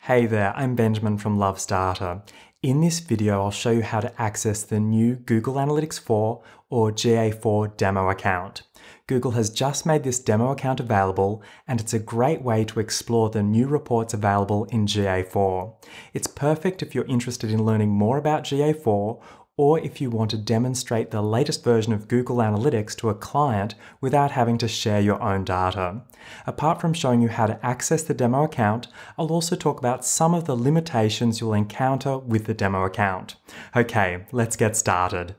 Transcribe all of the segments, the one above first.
Hey there, I'm Benjamin from Loves Data. In this video, I'll show you how to access the new Google Analytics 4 or GA4 demo account. Google has just made this demo account available, and it's a great way to explore the new reports available in GA4. It's perfect if you're interested in learning more about GA4, or if you want to demonstrate the latest version of Google Analytics to a client without having to share your own data. Apart from showing you how to access the demo account, I'll also talk about some of the limitations you'll encounter with the demo account. Okay, let's get started.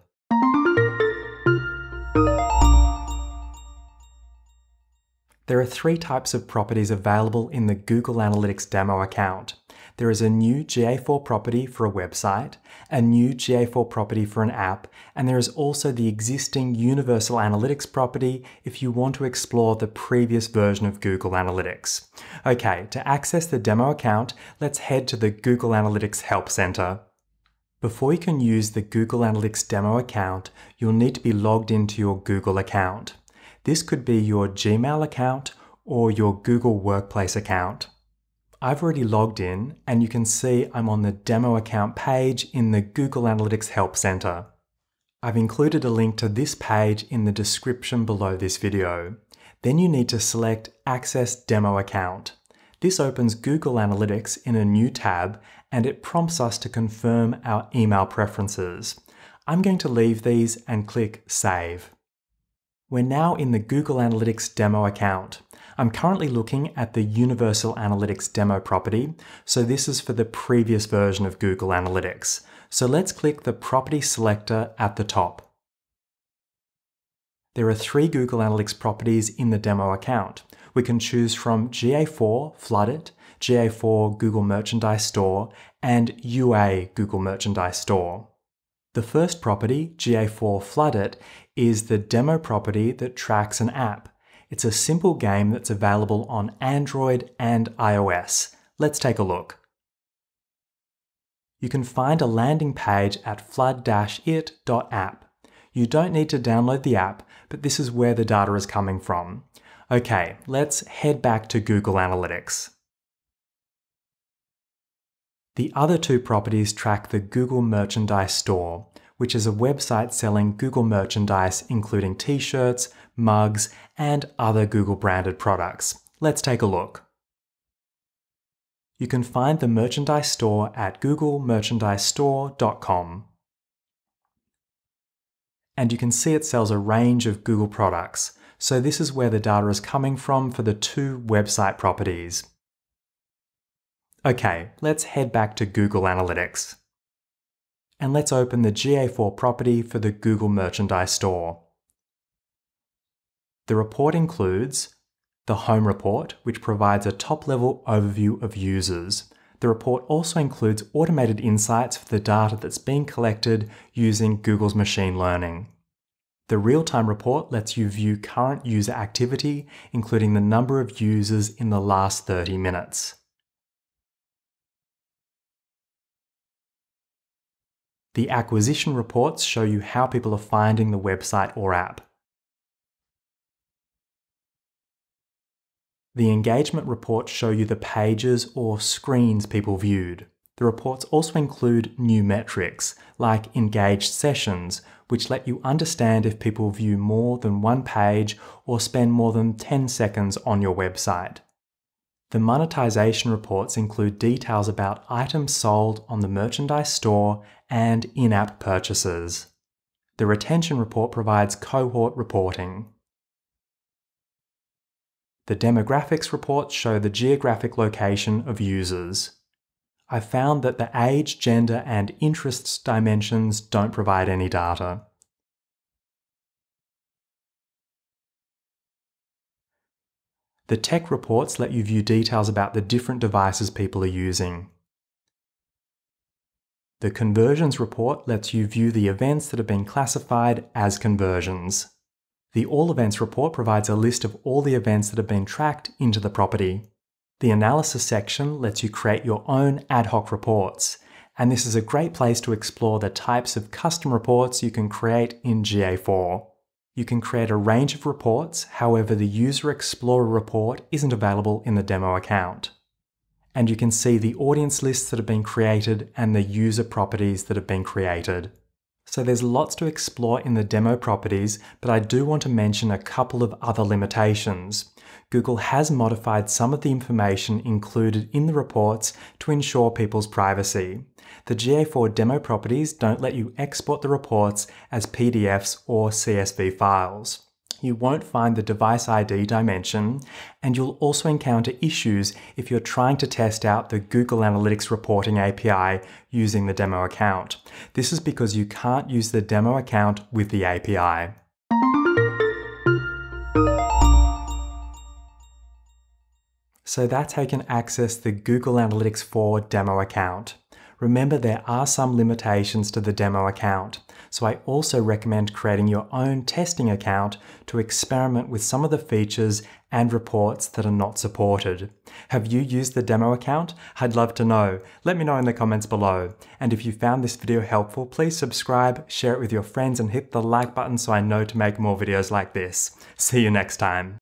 There are three types of properties available in the Google Analytics demo account. There is a new GA4 property for a website, a new GA4 property for an app, and there is also the existing Universal Analytics property if you want to explore the previous version of Google Analytics. Okay, to access the demo account, let's head to the Google Analytics Help Center. Before you can use the Google Analytics demo account, you'll need to be logged into your Google account. This could be your Gmail account or your Google Workplace account. I've already logged in, and you can see I'm on the demo account page in the Google Analytics Help Center. I've included a link to this page in the description below this video. Then you need to select Access Demo Account. This opens Google Analytics in a new tab, and it prompts us to confirm our email preferences. I'm going to leave these and click Save. We're now in the Google Analytics demo account. I'm currently looking at the Universal Analytics demo property, so this is for the previous version of Google Analytics. So let's click the property selector at the top. There are three Google Analytics properties in the demo account. We can choose from GA4 Flood It, GA4 Google Merchandise Store, and UA Google Merchandise Store. The first property, GA4 Flood It, is the demo property that tracks an app. It's a simple game that's available on Android and iOS. Let's take a look. You can find a landing page at flood-it.app. You don't need to download the app, but this is where the data is coming from. Okay, let's head back to Google Analytics. The other two properties track the Google Merchandise Store, which is a website selling Google merchandise including t-shirts, mugs, and other Google branded products. Let's take a look. You can find the merchandise store at googlemerchandisestore.com. And you can see it sells a range of Google products, so this is where the data is coming from for the two website properties. Okay, let's head back to Google Analytics. And let's open the GA4 property for the Google Merchandise Store. The report includes the Home Report, which provides a top-level overview of users. The report also includes automated insights for the data that's being collected using Google's machine learning. The real-time report lets you view current user activity, including the number of users in the last 30 minutes. The acquisition reports show you how people are finding the website or app. The engagement reports show you the pages or screens people viewed. The reports also include new metrics, like engaged sessions, which let you understand if people view more than one page or spend more than 10 seconds on your website. The monetization reports include details about items sold on the merchandise store and in-app purchases. The retention report provides cohort reporting. The demographics reports show the geographic location of users. I found that the age, gender, and interests dimensions don't provide any data. The tech reports let you view details about the different devices people are using. The conversions report lets you view the events that have been classified as conversions. The All Events report provides a list of all the events that have been tracked into the property. The analysis section lets you create your own ad hoc reports, and this is a great place to explore the types of custom reports you can create in GA4. You can create a range of reports, however the User Explorer report isn't available in the demo account. and you can see the audience lists that have been created and the user properties that have been created. So there's lots to explore in the demo properties, but I do want to mention a couple of other limitations. Google has modified some of the information included in the reports to ensure people's privacy. The GA4 demo properties don't let you export the reports as PDFs or CSV files. You won't find the device ID dimension, and you'll also encounter issues if you're trying to test out the Google Analytics reporting API using the demo account. This is because you can't use the demo account with the API. So that's how you can access the Google Analytics 4 demo account. Remember, there are some limitations to the demo account, so I also recommend creating your own testing account to experiment with some of the features and reports that are not supported. Have you used the demo account? I'd love to know. Let me know in the comments below. And if you found this video helpful, please subscribe, share it with your friends, and hit the like button so I know to make more videos like this. See you next time.